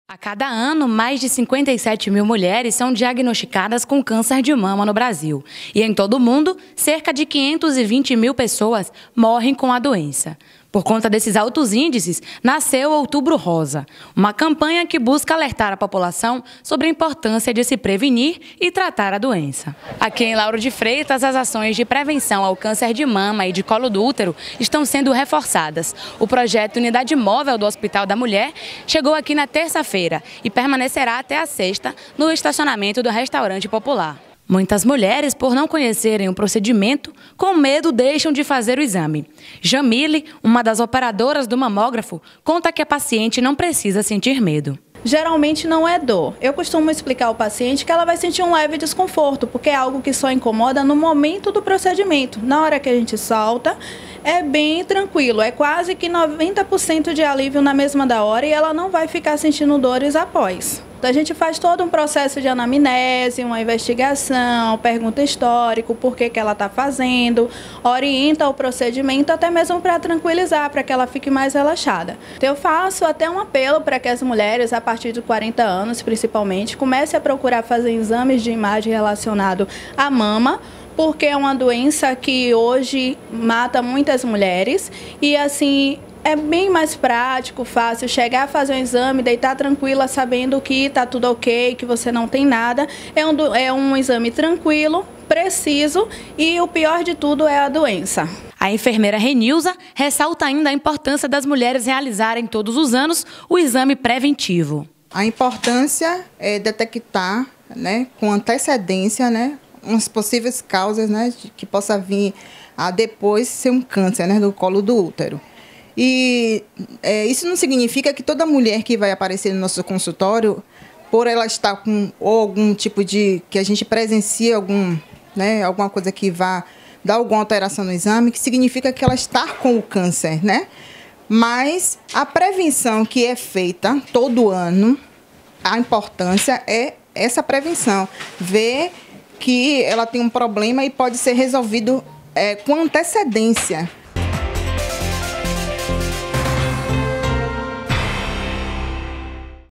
A cada ano, mais de 57 mil mulheres são diagnosticadas com câncer de mama no Brasil. E em todo o mundo, cerca de 520 mil pessoas morrem com a doença. Por conta desses altos índices, nasceu Outubro Rosa, uma campanha que busca alertar a população sobre a importância de se prevenir e tratar a doença. Aqui em Lauro de Freitas, as ações de prevenção ao câncer de mama e de colo do útero estão sendo reforçadas. O projeto Unidade Móvel do Hospital da Mulher chegou aqui na terça-feira e permanecerá até a sexta no estacionamento do Restaurante Popular. Muitas mulheres, por não conhecerem o procedimento, com medo deixam de fazer o exame. Jamile, uma das operadoras do mamógrafo, conta que a paciente não precisa sentir medo. Geralmente não é dor. Eu costumo explicar ao paciente que ela vai sentir um leve desconforto, porque é algo que só incomoda no momento do procedimento. Na hora que a gente solta, é bem tranquilo. É quase que 90% de alívio na mesma da hora e ela não vai ficar sentindo dores após. A gente faz todo um processo de anamnese, uma investigação, pergunta histórico, por que ela está fazendo, orienta o procedimento até mesmo para tranquilizar, para que ela fique mais relaxada. Então, eu faço até um apelo para que as mulheres, a partir de 40 anos principalmente, comecem a procurar fazer exames de imagem relacionados à mama, porque é uma doença que hoje mata muitas mulheres e assim é bem mais prático, fácil chegar a fazer um exame, deitar tranquila sabendo que está tudo ok, que você não tem nada. É um exame tranquilo, preciso e o pior de tudo é a doença. A enfermeira Renilza ressalta ainda a importância das mulheres realizarem todos os anos o exame preventivo. A importância é detectar, com antecedência, umas possíveis causas, que possa vir a depois ser um câncer, do colo do útero. E isso não significa que toda mulher que vai aparecer no nosso consultório, por ela estar com algum tipo de, que a gente presencia alguma coisa que vá dar alguma alteração no exame, que significa que ela está com o câncer, Mas a prevenção que é feita todo ano, a importância é essa prevenção. Ver que ela tem um problema e pode ser resolvido com antecedência.